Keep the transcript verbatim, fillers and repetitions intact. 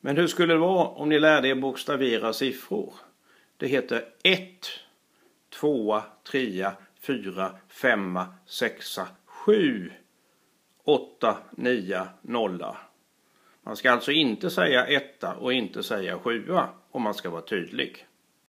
Men hur skulle det vara om ni lärde er bokstavera siffror? Det heter ett, två, tre, fyra, fem, sex, sju, åtta, nio, noll. Man ska alltså inte säga etta och inte säga sjua om man ska vara tydlig.